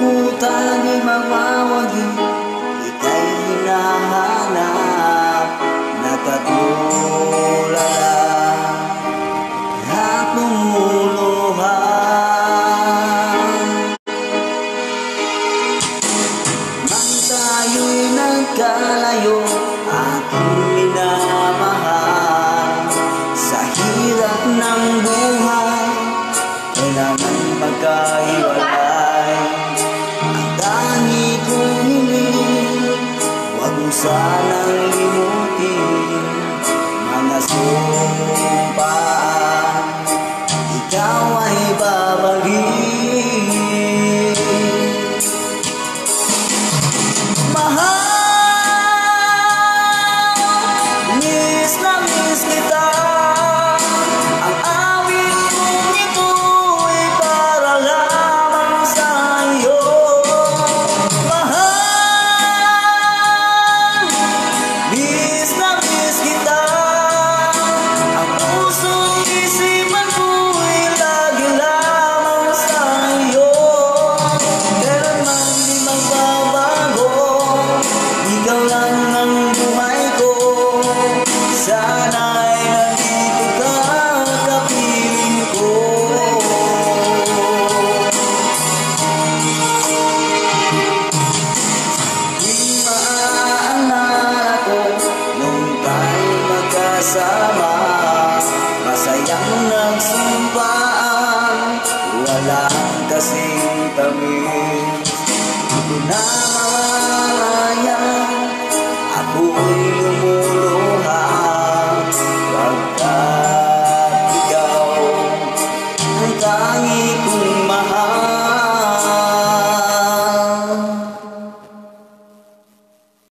Utang'y mawawagi, ika'y hinahanap na katulala at lumuluhan. Nang tayo'y nagkalayo, aking minamahal, sa hirap ng buhay, kailangan magkahiwalay. Ang tangi kong hiling, huwag mo sanang limutin mga sumpaan, ikaw ay babalik. Mahal, miss na miss kita. Ang awit kong ito ay para lamang sa iyo. Mahal, miss na miss kita. Ang puso't isipan ko ay lagi lamang sa iyo. Kailanman di magbabago, ikaw lang ang buhay ko. Sana'y nandito ka, kapiling ko. Di maaalala ko nung tayo magkasama, masayang nagsumpaan, walang kasing tamis. Ito na